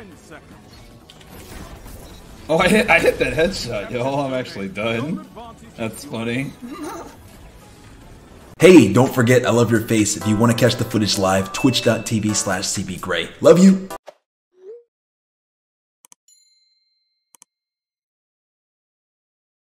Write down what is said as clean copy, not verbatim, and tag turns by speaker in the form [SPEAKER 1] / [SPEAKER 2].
[SPEAKER 1] Oh, I hit that headshot, yo. I'm actually done. That's funny.
[SPEAKER 2] Hey, don't forget I love your face. If you want to catch the footage live, twitch.tv/CBGRAY. Love you.